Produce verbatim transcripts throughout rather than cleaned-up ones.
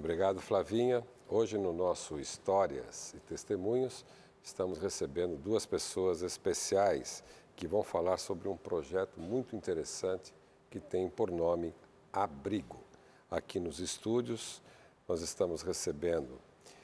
Obrigado, Flavinha. Hoje no nosso Histórias e Testemunhos, estamos recebendo duas pessoas especiais que vão falar sobre um projeto muito interessante que tem por nome Abrigo. Aqui nos estúdios, nós estamos recebendo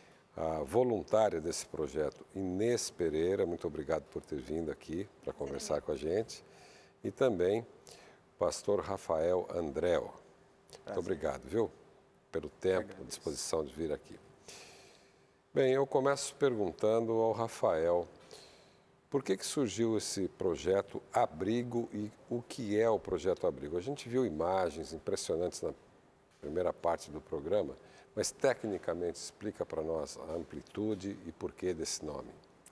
a voluntária desse projeto, Inês Pereira. Muito obrigado por ter vindo aqui para conversar com a gente. E também o pastor Rafael Andréo. Muito obrigado, viu? Pelo tempo, a disposição de vir aqui. Bem, eu começo perguntando ao Rafael, por que que surgiu esse projeto Abrigo e o que é o projeto Abrigo? A gente viu imagens impressionantes na primeira parte do programa, mas tecnicamente explica para nós a amplitude e porquê desse nome.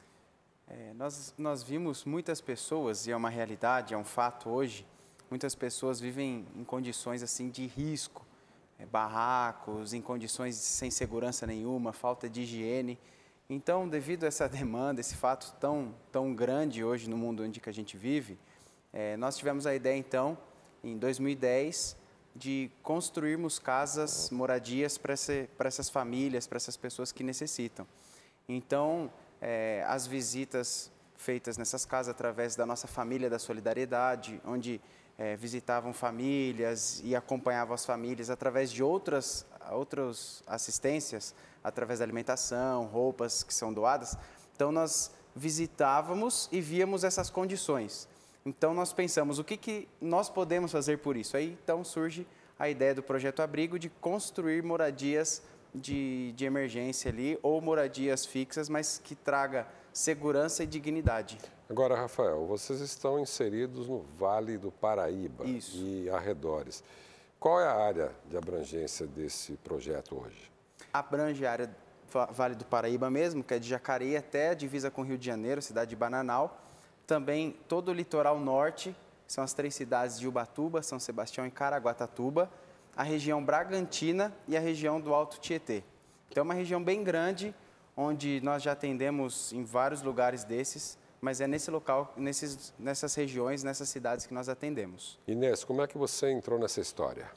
É, nós, nós vimos muitas pessoas, e é uma realidade, é um fato hoje, muitas pessoas vivem em condições assim de risco, é, barracos, em condições sem segurança nenhuma, falta de higiene. Então, devido a essa demanda, esse fato tão, tão grande hoje no mundo onde que a gente vive, é, nós tivemos a ideia, então, em dois mil e dez, de construirmos casas, moradias para essa, para essas famílias, para essas pessoas que necessitam. Então, é, as visitas feitas nessas casas através da nossa família da solidariedade, onde é, visitavam famílias e acompanhavam as famílias através de outras, outras assistências, através da alimentação, roupas que são doadas. Então, nós visitávamos e víamos essas condições. Então, nós pensamos, o que, que nós podemos fazer por isso? Aí, então, surge a ideia do Projeto Abrigo de construir moradias de, de emergência ali, ou moradias fixas, mas que traga segurança e dignidade. Agora, Rafael, vocês estão inseridos no Vale do Paraíba Isso. e arredores. Qual é a área de abrangência desse projeto hoje? Abrange a área Vale do Paraíba mesmo, que é de Jacareí até a divisa com o Rio de Janeiro, cidade de Bananal. Também todo o litoral norte, são as três cidades de Ubatuba, São Sebastião e Caraguatatuba, a região Bragantina e a região do Alto Tietê. Então, é uma região bem grande, onde nós já atendemos em vários lugares desses, mas é nesse local, nesses, nessas regiões, nessas cidades que nós atendemos. Inês, como é que você entrou nessa história?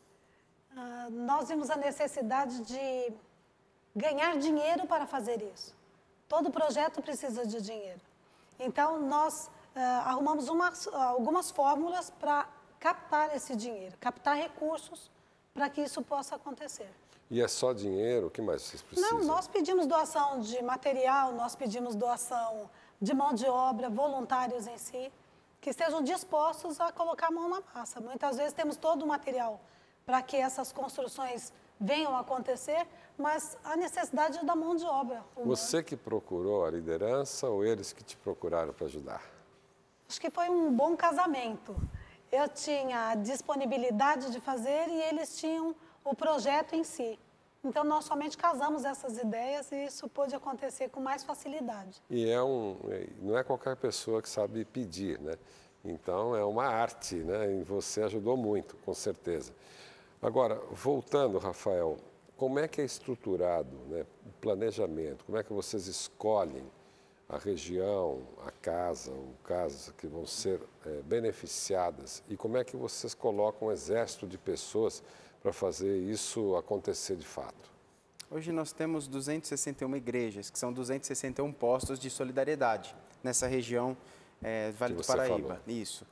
Ah, nós vimos a necessidade de ganhar dinheiro para fazer isso. Todo projeto precisa de dinheiro. Então, nós ah, arrumamos umas, algumas fórmulas para captar esse dinheiro, captar recursos para que isso possa acontecer. E é só dinheiro? O que mais vocês precisam? Não, nós pedimos doação de material, nós pedimos doação de mão de obra, voluntários em si, que estejam dispostos a colocar a mão na massa. Muitas vezes temos todo o material para que essas construções venham a acontecer, mas a necessidade é da mão de obra. Você que procurou a liderança ou eles que te procuraram para ajudar? Acho que foi um bom casamento. Eu tinha a disponibilidade de fazer e eles tinham o projeto em si. Então, nós somente casamos essas ideias e isso pôde acontecer com mais facilidade. E é um, não é qualquer pessoa que sabe pedir, né? Então, é uma arte, né? E você ajudou muito, com certeza. Agora, voltando, Rafael, como é que é estruturado, né, o planejamento? Como é que vocês escolhem a região, a casa, ou casas que vão ser é, beneficiadas? E como é que vocês colocam um exército de pessoas para fazer isso acontecer de fato? Hoje nós temos duzentas e sessenta e uma igrejas, que são duzentos e sessenta e um postos de solidariedade nessa região é, Vale do Paraíba. Falou. Isso.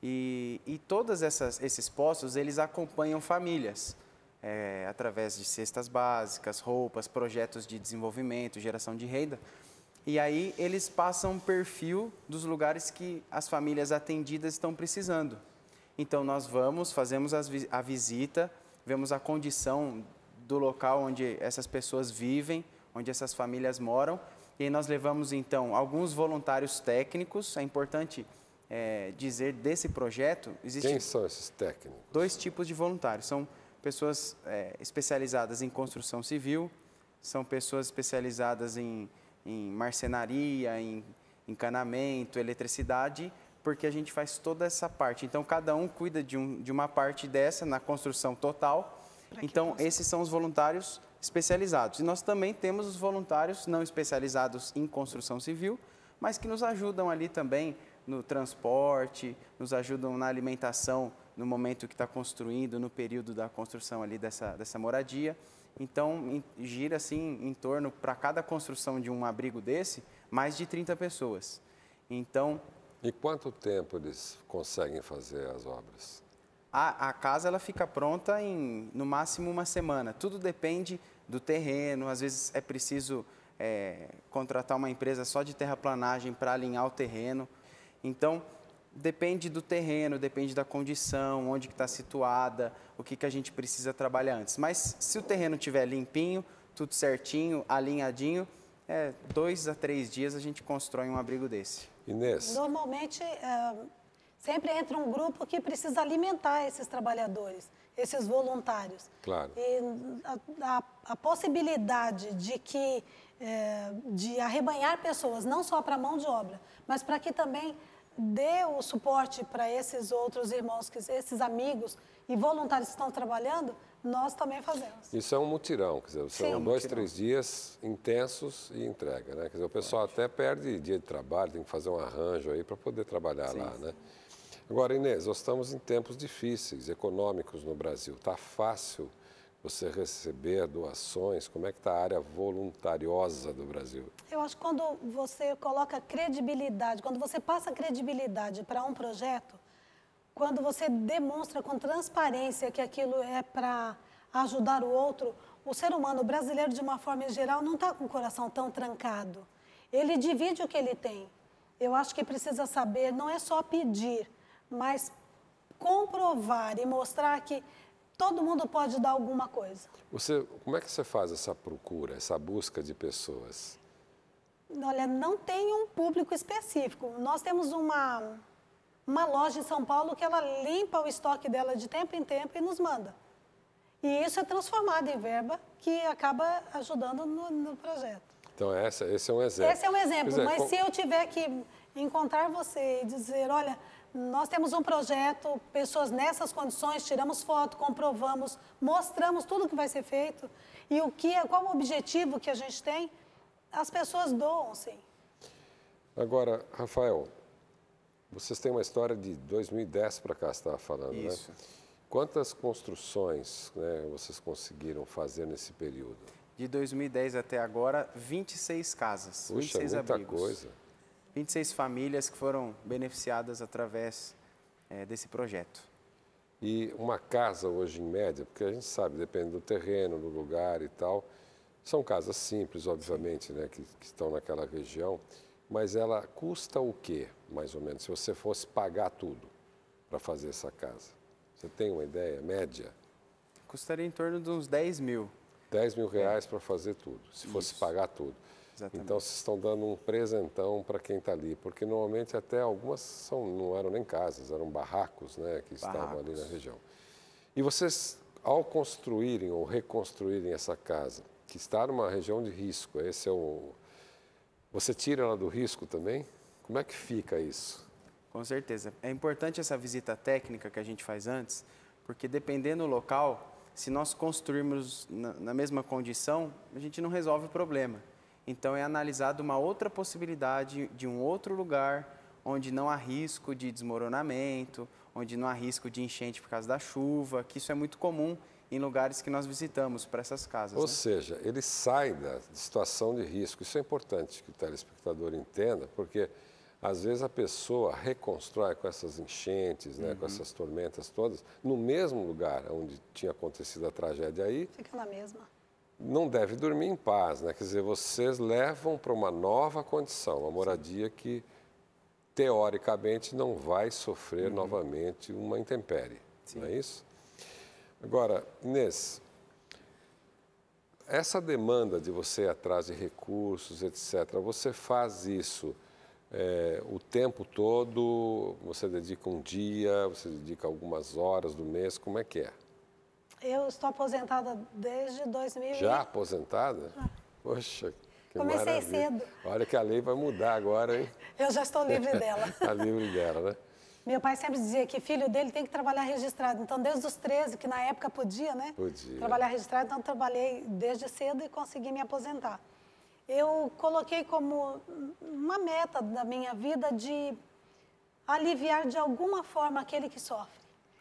E, e todos essas, esses postos, eles acompanham famílias, é, através de cestas básicas, roupas, projetos de desenvolvimento, geração de renda. E aí eles passam um perfil dos lugares que as famílias atendidas estão precisando. Então, nós vamos, fazemos as, a visita, vemos a condição do local onde essas pessoas vivem, onde essas famílias moram, e aí nós levamos, então, alguns voluntários técnicos. É importante é, dizer desse projeto... Existe Quem são esses técnicos? Dois tipos de voluntários. São pessoas é, especializadas em construção civil, são pessoas especializadas em, em marcenaria, em encanamento, eletricidade, porque a gente faz toda essa parte. Então, cada um cuida de, um, de uma parte dessa na construção total. Então, esses são os voluntários especializados. E nós também temos os voluntários não especializados em construção civil, mas que nos ajudam ali também no transporte, nos ajudam na alimentação no momento que está construindo, no período da construção ali dessa, dessa moradia. Então, em, gira assim em torno, para cada construção de um abrigo desse, mais de trinta pessoas. Então... E quanto tempo eles conseguem fazer as obras? A, a casa ela fica pronta em, no máximo, uma semana. Tudo depende do terreno, às vezes é preciso é, contratar uma empresa só de terraplanagem para alinhar o terreno. Então, depende do terreno, depende da condição, onde que está situada, o que, que a gente precisa trabalhar antes. Mas se o terreno estiver limpinho, tudo certinho, alinhadinho, é, dois a três dias a gente constrói um abrigo desse. Inês? Normalmente, é, sempre entra um grupo que precisa alimentar esses trabalhadores, esses voluntários. Claro. E a, a, a possibilidade de que, é, de arrebanhar pessoas, não só para a mão de obra, mas para que também dê o suporte para esses outros irmãos, que, esses amigos e voluntários que estão trabalhando, nós também fazemos. Isso é um mutirão, quer dizer, são Sim, dois, mutirão. três dias intensos e entrega, né? Quer dizer, o pessoal até perde dia de trabalho, tem que fazer um arranjo aí para poder trabalhar Sim. lá, né? Agora, Inês, nós estamos em tempos difíceis, econômicos no Brasil. Está fácil você receber doações? Como é que está a área voluntariosa do Brasil? Eu acho que quando você coloca credibilidade, quando você passa credibilidade para um projeto, quando você demonstra com transparência que aquilo é para ajudar o outro, o ser humano brasileiro, de uma forma geral, não está com o coração tão trancado. Ele divide o que ele tem. Eu acho que precisa saber, não é só pedir, mas comprovar e mostrar que todo mundo pode dar alguma coisa. Você, como é que você faz essa procura, essa busca de pessoas? Olha, não tem um público específico. Nós temos uma, uma loja em São Paulo que ela limpa o estoque dela de tempo em tempo e nos manda. E isso é transformado em verba que acaba ajudando no, no projeto. Então, essa, esse é um exemplo. Esse é um exemplo, dizer, mas com... se eu tiver que encontrar você e dizer, olha, nós temos um projeto, pessoas nessas condições, tiramos foto, comprovamos, mostramos tudo o que vai ser feito e o que é, qual o objetivo que a gente tem, as pessoas doam, sim. Agora, Rafael, vocês têm uma história de dois mil e dez para cá, você estava falando, Isso. né? Quantas construções, né, vocês conseguiram fazer nesse período? De dois mil e dez até agora, vinte e seis casas, Puxa, vinte e seis muita abrigos. coisa. vinte e seis famílias que foram beneficiadas através é, desse projeto. E uma casa hoje, em média, porque a gente sabe, depende do terreno, do lugar e tal, são casas simples, obviamente, né, que, que estão naquela região, mas ela custa o quê, mais ou menos, se você fosse pagar tudo para fazer essa casa? Você tem uma ideia, média? Custaria em torno de uns dez mil. dez mil reais para fazer tudo, se fosse Isso. pagar tudo. Exatamente. Então, vocês estão dando um presentão para quem está ali, porque normalmente até algumas são, não eram nem casas, eram barracos, né, que estavam Barracos. ali na região. E vocês, ao construírem ou reconstruírem essa casa, que está numa região de risco, esse é o... Você tira ela do risco também? Como é que fica isso? Com certeza. É importante essa visita técnica que a gente faz antes, porque dependendo do local, se nós construirmos na, na mesma condição, a gente não resolve o problema. Então, é analisada uma outra possibilidade de um outro lugar, onde não há risco de desmoronamento, onde não há risco de enchente por causa da chuva, que isso é muito comum em lugares que nós visitamos para essas casas. Ou né? seja, ele sai da situação de risco. Isso é importante que o telespectador entenda, porque às vezes a pessoa reconstrói com essas enchentes, né, uhum. com essas tormentas todas, no mesmo lugar onde tinha acontecido a tragédia aí. Fica na mesma. Não deve dormir em paz, né? Quer dizer, vocês levam para uma nova condição, uma moradia Sim. que, teoricamente, não vai sofrer uhum. novamente uma intempérie, Sim. não é isso? Agora, Inês, essa demanda de você ir atrás de recursos, etcétera, você faz isso é, o tempo todo? Você dedica um dia, você dedica algumas horas do mês, como é que é? Eu estou aposentada desde dois mil. Já aposentada? Já. Poxa, que Comecei maravilha. cedo. Olha que a lei vai mudar agora, hein? Eu já estou livre dela. Está livre dela, né? Meu pai sempre dizia que filho dele tem que trabalhar registrado. Então, desde os treze, que na época podia, né? Podia. Trabalhar registrado, então trabalhei desde cedo e consegui me aposentar. Eu coloquei como uma meta da minha vida de aliviar de alguma forma aquele que sofre.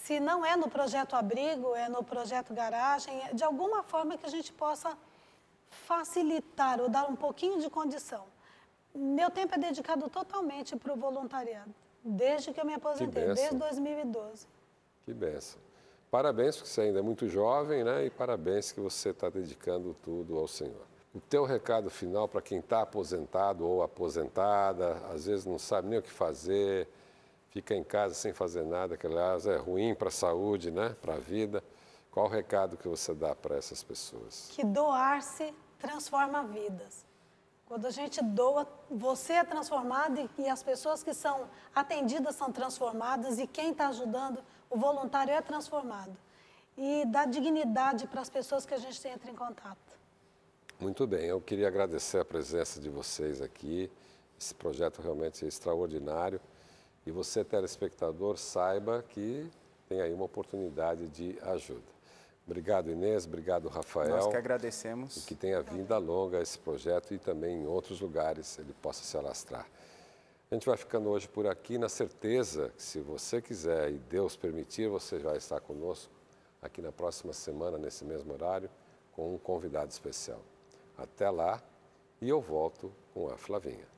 se não é no projeto abrigo, é no projeto garagem, de alguma forma que a gente possa facilitar ou dar um pouquinho de condição. Meu tempo é dedicado totalmente para o voluntariado, desde que eu me aposentei, desde dois mil e doze. Que bênção. Parabéns, porque você ainda é muito jovem, né? E parabéns que você está dedicando tudo ao Senhor. O teu recado final para quem está aposentado ou aposentada, às vezes não sabe nem o que fazer, fica em casa sem fazer nada, que aliás é ruim para a saúde, né? Para a vida. Qual o recado que você dá para essas pessoas? Que doar-se transforma vidas. Quando a gente doa, você é transformado e as pessoas que são atendidas são transformadas e quem está ajudando, o voluntário é transformado. E dá dignidade para as pessoas que a gente entra em contato. Muito bem, eu queria agradecer a presença de vocês aqui. Esse projeto realmente é extraordinário. E você, telespectador, saiba que tem aí uma oportunidade de ajuda. Obrigado, Inês. Obrigado, Rafael. Nós que agradecemos. E que tenha vida longa esse projeto e também em outros lugares ele possa se alastrar. A gente vai ficando hoje por aqui na certeza que, se você quiser e Deus permitir, você vai estar conosco aqui na próxima semana, nesse mesmo horário, com um convidado especial. Até lá, e eu volto com a Flavinha.